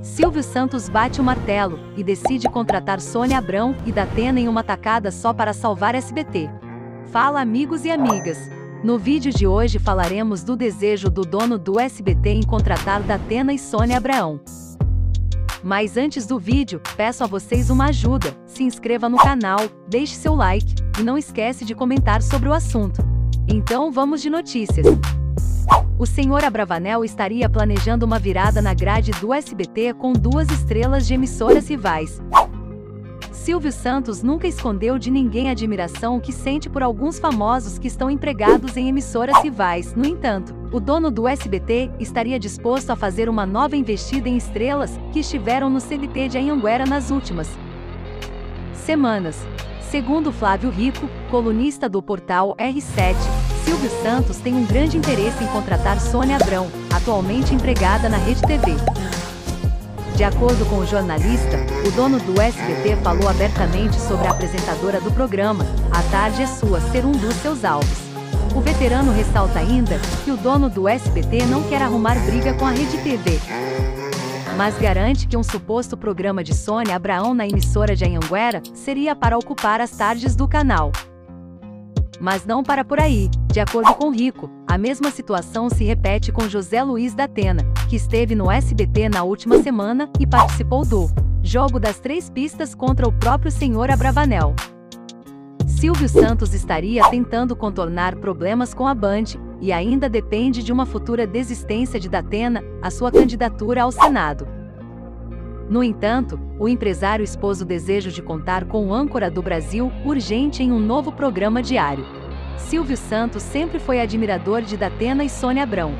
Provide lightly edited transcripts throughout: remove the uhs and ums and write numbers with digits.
Silvio Santos bate o martelo e decide contratar Sônia Abrão e Datena em uma tacada só para salvar SBT. Fala, amigos e amigas! No vídeo de hoje falaremos do desejo do dono do SBT em contratar Datena e Sônia Abrão. Mas antes do vídeo, peço a vocês uma ajuda: se inscreva no canal, deixe seu like e não esquece de comentar sobre o assunto. Então vamos de notícias. O senhor Abravanel estaria planejando uma virada na grade do SBT com 2 estrelas de emissoras rivais. Silvio Santos nunca escondeu de ninguém a admiração que sente por alguns famosos que estão empregados em emissoras rivais. No entanto, o dono do SBT estaria disposto a fazer uma nova investida em estrelas que estiveram no CLT de Anhanguera nas últimas semanas. Segundo Flávio Rico, colunista do portal R7, Silvio Santos tem um grande interesse em contratar Sônia Abrão, atualmente empregada na Rede TV. De acordo com o jornalista, o dono do SBT falou abertamente sobre a apresentadora do programa A Tarde é Sua ser um dos seus alvos. O veterano ressalta ainda que o dono do SBT não quer arrumar briga com a Rede TV, mas garante que um suposto programa de Sônia Abrão na emissora de Anhanguera seria para ocupar as tardes do canal. Mas não para por aí. De acordo com Rico, a mesma situação se repete com José Luiz Datena, que esteve no SBT na última semana e participou do jogo das 3 pistas contra o próprio senhor Abravanel. Silvio Santos estaria tentando contornar problemas com a Band e ainda depende de uma futura desistência de Datena à sua candidatura ao Senado. No entanto, o empresário expôs o desejo de contar com o âncora do Brasil urgente em um novo programa diário. Silvio Santos sempre foi admirador de Datena e Sônia Abrão.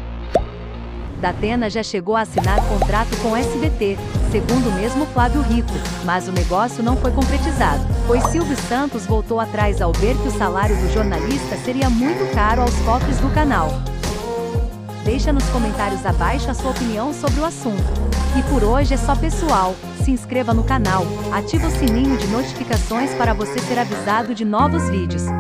Datena já chegou a assinar contrato com o SBT, segundo o mesmo Flávio Rico, mas o negócio não foi concretizado, pois Silvio Santos voltou atrás ao ver que o salário do jornalista seria muito caro aos cofres do canal. Deixa nos comentários abaixo a sua opinião sobre o assunto. E por hoje é só, pessoal. Se inscreva no canal, ative o sininho de notificações para você ser avisado de novos vídeos.